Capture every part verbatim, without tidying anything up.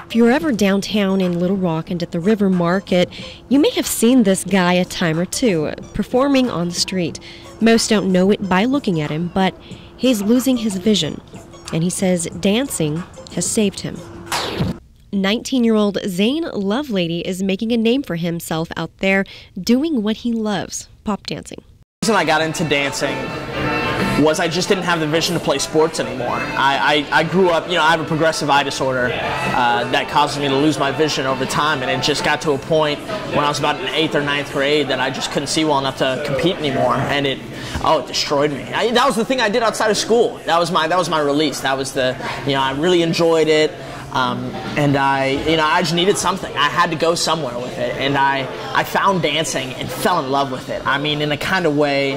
If you're ever downtown in Little Rock and at the River Market, you may have seen this guy a time or two, performing on the street. Most don't know it by looking at him, but he's losing his vision, and he says dancing has saved him. nineteen-year-old Zane Lovelady is making a name for himself out there doing what he loves, pop dancing. The reason I got into dancing was I just didn't have the vision to play sports anymore. I, I, I grew up, you know, I have a progressive eye disorder uh, that causes me to lose my vision over time, and it just got to a point when I was about in eighth or ninth grade that I just couldn't see well enough to compete anymore, and it, oh, it destroyed me. I, that was the thing I did outside of school. That was my, that was my release. That was the, you know, I really enjoyed it. Um, and I, you know, I just needed something. I had to go somewhere with it, and I, I found dancing and fell in love with it. I mean, in a kind of way,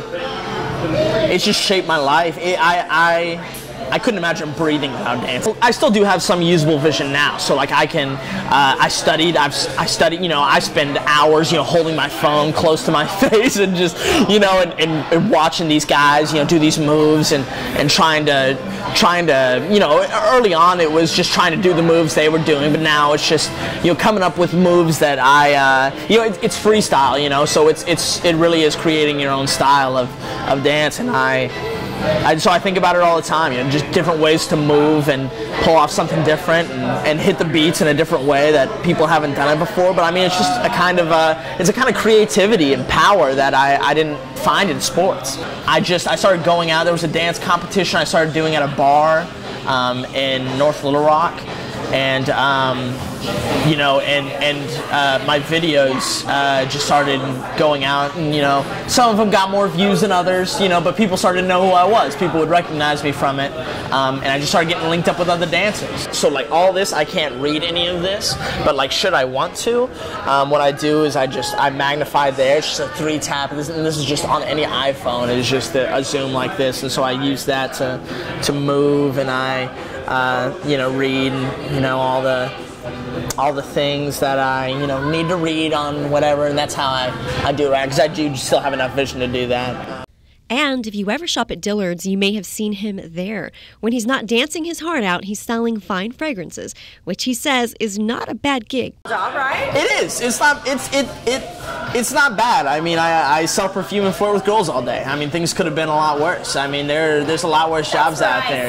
it's just shaped my life. It, I, I, I couldn't imagine breathing without dancing. I still do have some usable vision now, so like I can, uh, I studied, I've, I studied, you know, I spend hours, you know, holding my phone close to my face and just, you know, and, and, and watching these guys, you know, do these moves and, and trying to, trying to, you know, early on it was just trying to do the moves they were doing, but now it's just, you know, coming up with moves that I, uh, you know, it, it's freestyle, you know, so it's, it's, it really is creating your own style of, of dance, and I, I, so I think about it all the time, you know, just different ways to move and pull off something different and, and hit the beats in a different way that people haven't done it before. But I mean, it's just a kind of a, it's a kind of creativity and power that I, I didn't find in sports. I just, I started going out, there was a dance competition I started doing at a bar um, in North Little Rock. And, um, you know, and, and uh, my videos uh, just started going out, and, you know, some of them got more views than others, you know, but people started to know who I was. People would recognize me from it, um, and I just started getting linked up with other dancers. So, like, all this, I can't read any of this, but, like, should I want to, um, what I do is I just, I magnify there, it's just a three tap, and this, and this is just on any iPhone, it's just a, a zoom like this, and so I use that to, to move, and I, uh, you know, read, you know, all the all the things that I, you know, need to read on whatever, and that's how I, I do it, because I do still have enough vision to do that. And if you ever shop at Dillard's, you may have seen him there. When he's not dancing his heart out, he's selling fine fragrances, which he says is not a bad gig. Job, right? It is. It's not. It's it it. It's not bad. I mean, I I sell perfume and flirt with girls all day. I mean, things could have been a lot worse. I mean, there there's a lot worse jobs That's out there.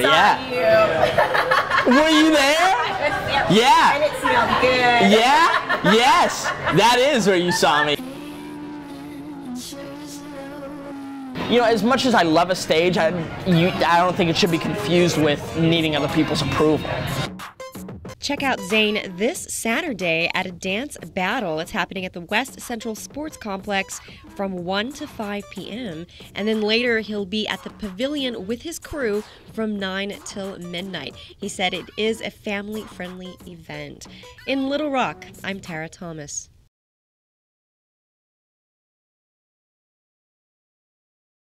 Yeah. You. Were you there? Yeah. And it smelled good. Yeah. Yes. That is where you saw me. You know, as much as I love a stage, I, you, I don't think it should be confused with needing other people's approval. Check out Zane this Saturday at a dance battle. It's happening at the West Central Sports Complex from one to five p m And then later he'll be at the Pavilion with his crew from nine till midnight. He said it is a family-friendly event. In Little Rock, I'm Tara Thomas.